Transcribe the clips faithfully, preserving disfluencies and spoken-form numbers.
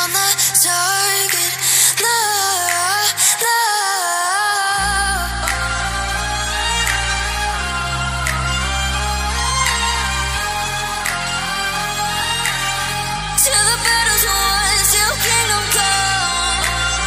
on the target. No, no. Till the battle's won, till kingdom come.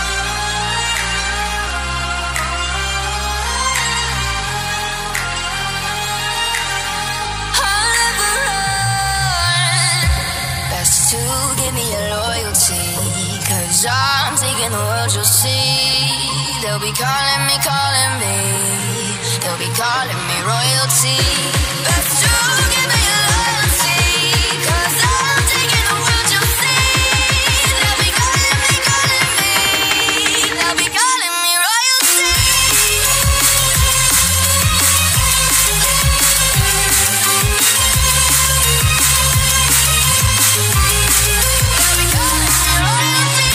I'll never run. Best to give me your loyalty, 'cause I'm taking the world, you'll see. They'll be calling me, calling me. They'll be calling me royalty. Best to give me your loyalty, 'cause I'm taking the world, you'll see. They'll be calling me, calling me. They'll be calling me royalty. They'll be calling me royalty.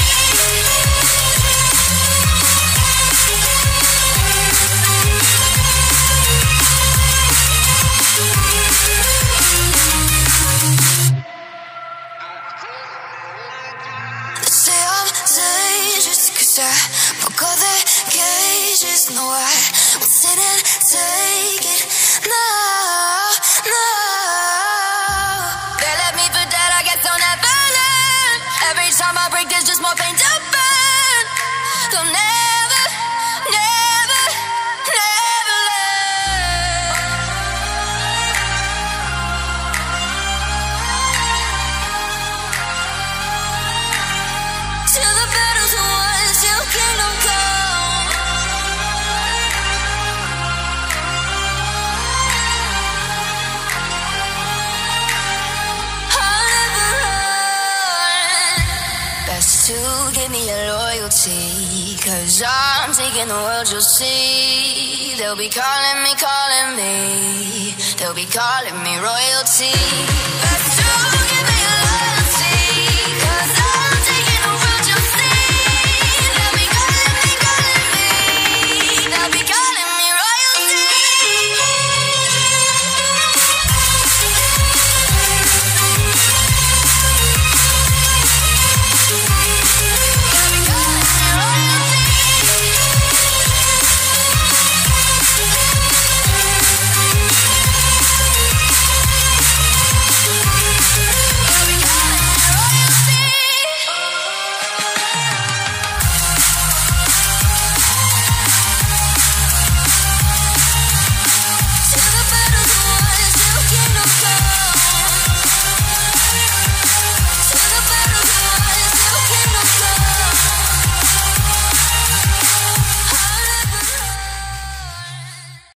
They say I'm dangerous 'cause I broke all the cages. No, I won't sit and take it. No, no. They left me for dead, I guess I'll never learn. Every time I break, there's just more pain to burn. They'll never, never, never learn. Till the battle's won, till kingdom come. I'll never run. Best to give me your loyalty, 'cause I'm taking the world, you'll see. They'll be calling me, calling me. They'll be calling me royalty. Best